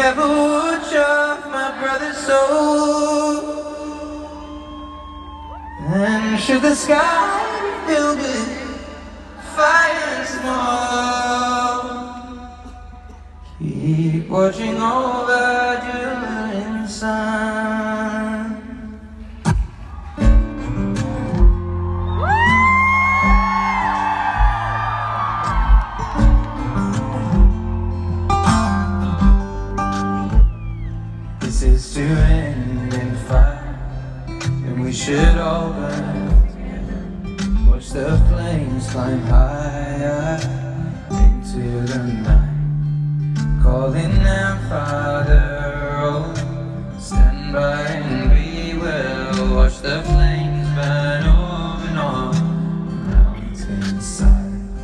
ever would shove my brother's soul. And should the sky be filled with fire and smoke, keep watching over during sun. This is to end in fire, and we should all burn. Watch the flames climb higher into the night, calling out, Father, oh, stand by and we will watch the flames burn over and on the mountainside.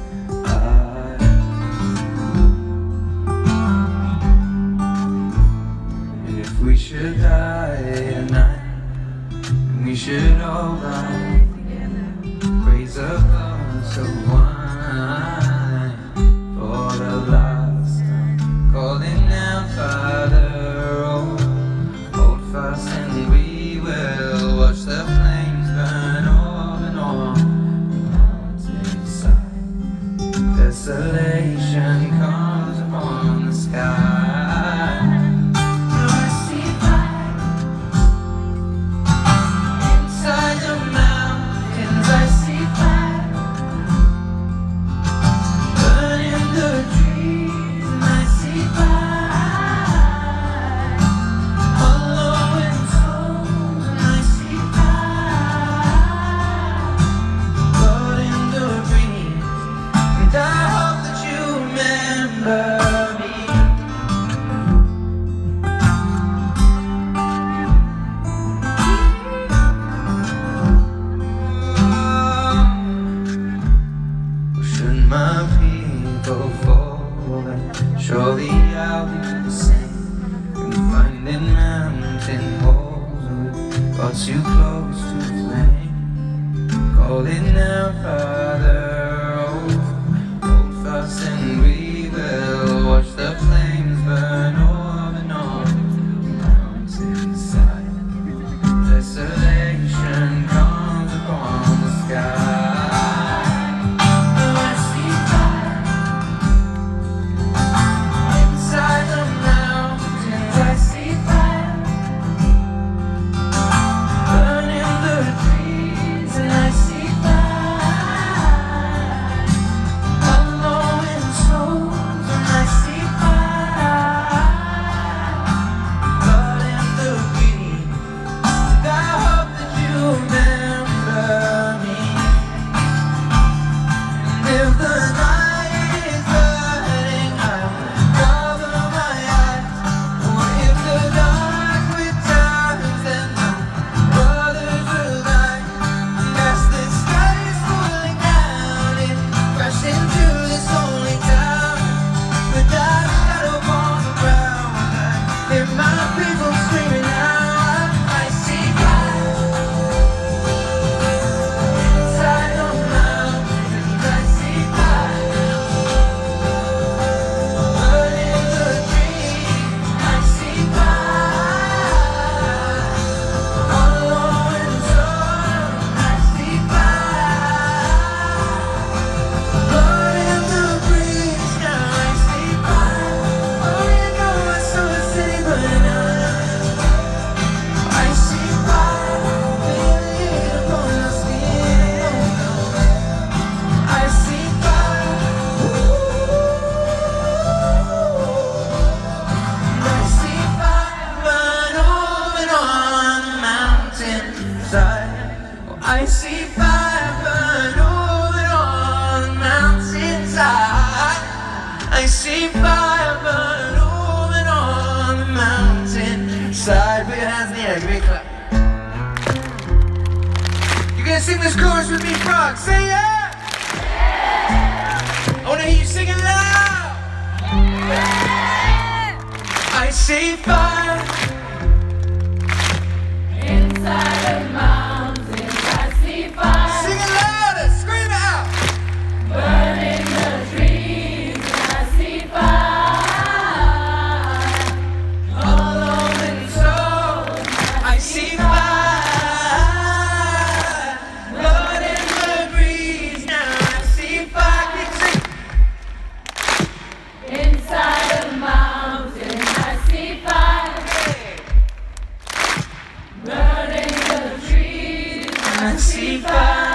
We should die at night, and we should all rise, raise a glass of wine for the last time, calling out, Father, oh, hold fast and we will watch the flames burn over and on the mountainside. Desolation comes upon the sky. My people fall, and surely I'll do the same. Finding mountain holes, got too close to flame, calling out, Father, oh, hold fast and we will watch the flames burn over and on the mountainside. Desolation comes upon the sky. I see fire burn over on the mountainside. I see fire burn over on the mountainside. Put your hands in the air, give me a clap. You're gonna sing this chorus with me, Frog. Say yeah! I wanna hear you singing loud. I see fire inside of mountains. Sing it louder, scream it out. Burning the trees, and I see fire. fire.